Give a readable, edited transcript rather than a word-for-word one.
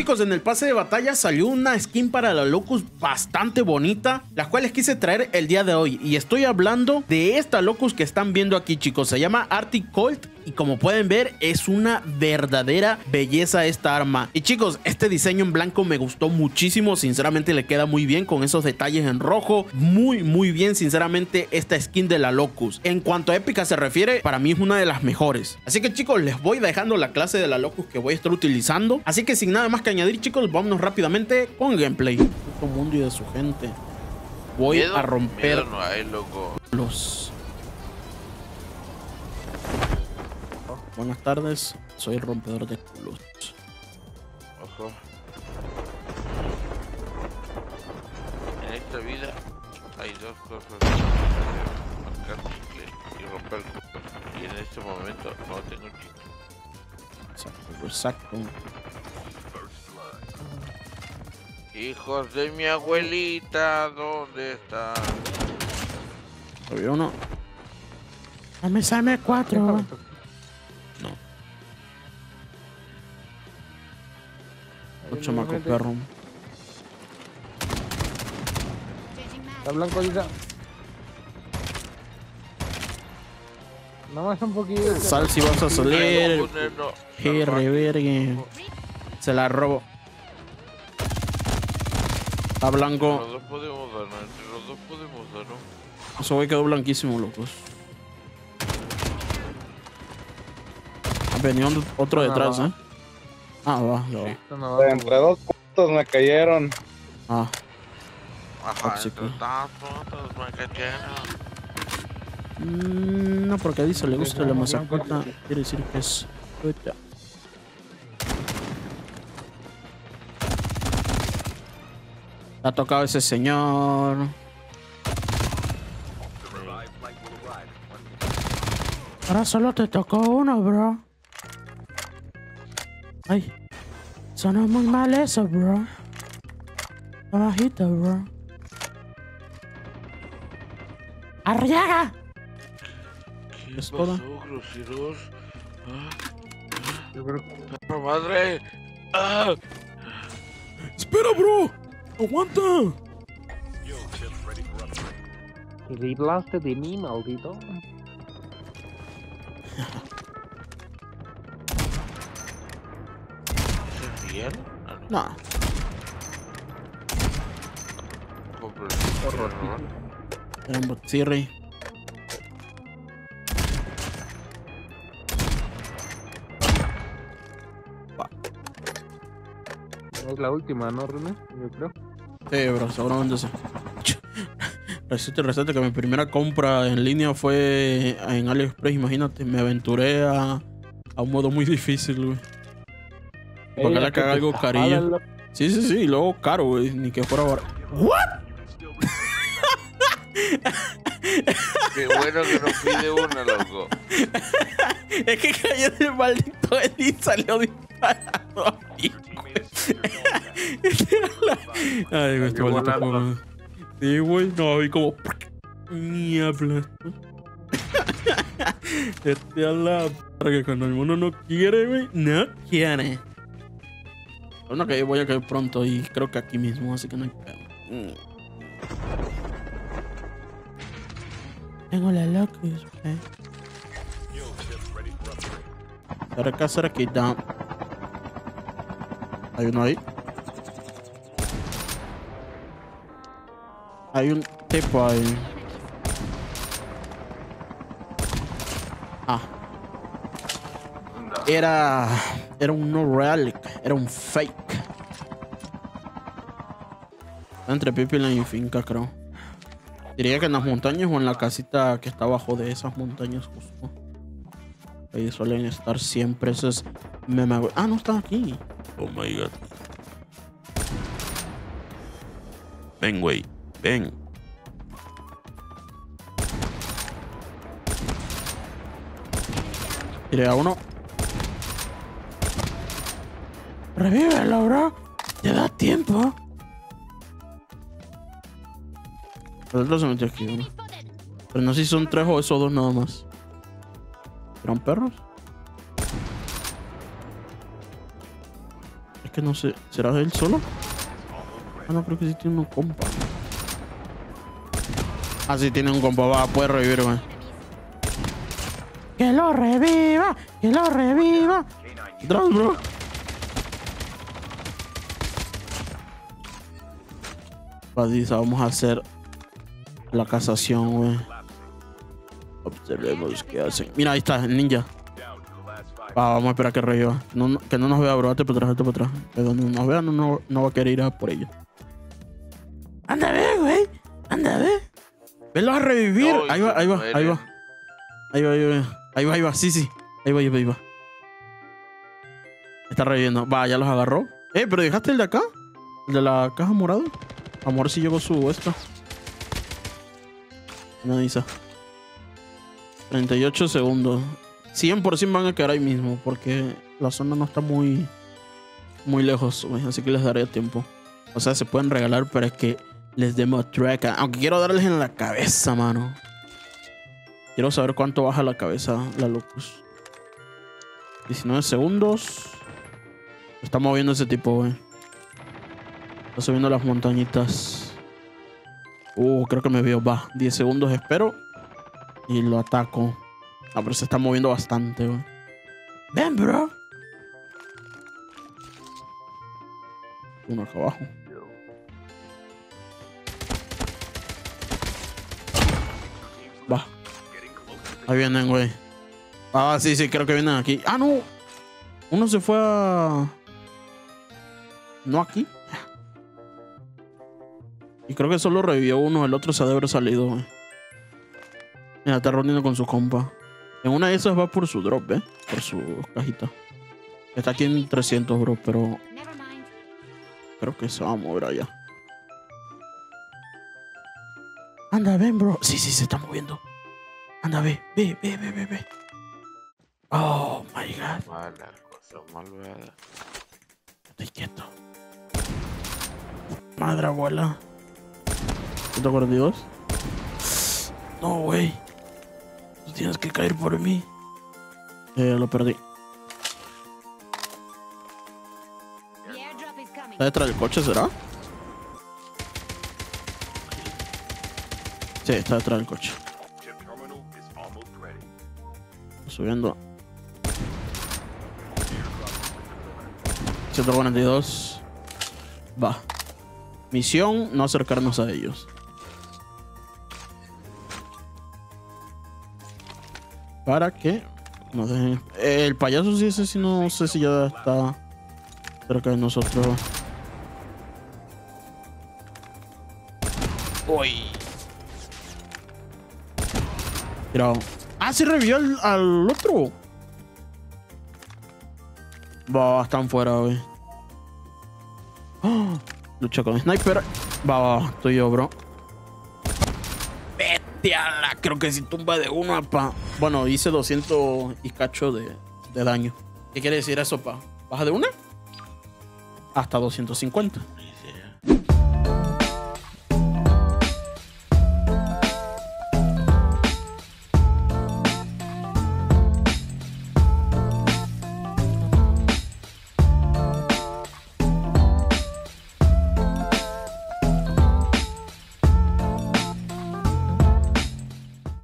chicos, en el pase de batalla salió una skin para la Locust bastante bonita, las cuales quise traer el día de hoy. Y estoy hablando de esta Locust que están viendo aquí, chicos. Se llama Arctic Colt y como pueden ver es una verdadera belleza esta arma. Y chicos, este diseño en blanco me gustó muchísimo. Sinceramente le queda muy bien con esos detalles en rojo. Muy bien, sinceramente, esta skin de la Locust. En cuanto a épica se refiere, para mí es una de las mejores. Así que chicos, les voy dejando la clase de la Locust que voy a estar utilizando. Así que sin nada más que añadir, chicos, vámonos rápidamente con gameplay. Puto mundo y de su gente. Voy a romper no hay, loco. los... Buenas tardes, soy el rompedor de culos. Ojo. En esta vida hay dos cosas: marcar chicle y romper culos. Y en este momento no tengo chicle. Exacto. Hijos de mi abuelita, ¿dónde están? Había uno. Dame Same 4. No. Un chamaco perro. Está blanco ahorita. No más un poquito. Sal si vas a salir. Vergue. Se la robo. Está blanco. Los dos podemos dar, entre los dos podemos dar, ¿no? Eso güey quedó blanquísimo, locos. Venía otro detrás, ¿eh? Ah, va, ya va. Entre dos puntos me cayeron. Ah, Ajá, tóxico. entre tantos me cayeron. no, porque dice le gusta la masacota. Quiere decir que es puta. Ha tocado ese señor. Ahora solo te tocó uno, bro. Ay, sonó muy mal eso, bro. Está bajito, bro. ¡Arriaga! ¿Qué ¿Es pasó, todo? groseros? Yo creo que ¡Ah, madre! ¡Ah! ¡Espera, bro! ¡Aguanta! te libraste de mí, maldito. ¿Es real? Ah, no. No. Compro el Era un botsirri. Es la última, ¿no, René? Yo creo. Sí, bro, seguramente sí. Resulta que mi primera compra en línea fue en AliExpress, imagínate. Me aventuré a un modo muy difícil, güey. Porque le caga algo carillo. Sí, y luego caro, güey. Ni que fuera barato. ¿What? Qué bueno que nos pide una, loco. Es que cayó del maldito él y salió disparado a mí, güey. Ay, güey, este maldito juego. Sí, güey, no, vi como... Ni hablas. Este a la... Porque cuando el mono no quiere, güey, no quiere. Bueno, que voy a caer pronto y creo que aquí mismo, así que no hay pedo. Tengo la Locust, güey. Cerquita. Hay uno ahí. Hay un tipo ahí. Ah. Era un no relic. Era un fake. Está entre Pipilan y Finca, creo. Diría que en las montañas o en la casita que está abajo de esas montañas justo. Ahí suelen estar siempre esos memes. Ah, no están aquí. Oh my god. Ven, güey. Ven. Tiré a uno. Revívelo, bro. Te da tiempo. El otro se metió aquí, uno. Pero no sé si son 3 o esos 2 nada más. ¿Eran perros? Es que no sé. ¿Será él solo? Ah, no, creo que sí tiene un compa. Ah, sí tiene un compa. Va, puede revivir, güey. ¡Que lo reviva! ¡Que lo reviva! ¡Atrás, bro! Padisa, vamos a hacer la casación, güey. Observemos qué hacen. Mira, ahí está, el ninja. Vamos a esperar que reviva. Que no nos vea, bro. Hazte para atrás. Que donde nos vea no va a querer ir a por ellos. Anda a ver, güey. Anda a ver. Velo a revivir. No, Ahí va. Sí. Ahí va. Está reviviendo. Va, ya los agarró. Pero dejaste el de acá. El de la caja morada. Amor, si llegó su esto. No dice. 38 segundos. 100% van a quedar ahí mismo. Porque la zona no está muy lejos, güey. Así que les daré tiempo. O sea, se pueden regalar, pero es que les demos track. Aunque quiero darles en la cabeza, mano. Quiero saber cuánto baja la cabeza la Locus. 19 segundos. Está moviendo ese tipo, güey. Está subiendo las montañitas. Creo que me vio. Va, 10 segundos espero. Y lo ataco. Ah, pero se está moviendo bastante, güey. Ven, bro. Uno acá abajo. Va. Ahí vienen, güey. Ah, sí, creo que vienen aquí. Ah, no. Uno se fue a... No aquí. Y creo que solo revivió uno. El otro se ha de haber salido, güey. Mira, está reuniendo con su compa. En una de esas va por su drop, ¿eh? Por su cajita. Está aquí en 300, bro, pero... Creo que se va a mover allá. Anda, ven, bro. Sí, se está moviendo. Anda, ve. Oh, my God. Mala cosa, malvada. Estoy quieto. Madre abuela. 142. No, güey. Tú tienes que caer por mí. Lo perdí. ¿Está detrás del coche, será? Sí, está detrás del coche. Subiendo. 142. Va. Misión, no acercarnos a ellos. Para que nos dejen. El payaso sí, ese sí, no sé si ya está cerca de nosotros. Uy. Tirado. Ah, sí revivió al otro. Va, están fuera, güey. Oh, lucha con sniper. Va, estoy yo, bro. Vete a la... Creo que si tumba de uno, pa. Bueno, hice 200 y cacho de daño. ¿Qué quiere decir eso, pa? ¿Baja de una? Hasta 250.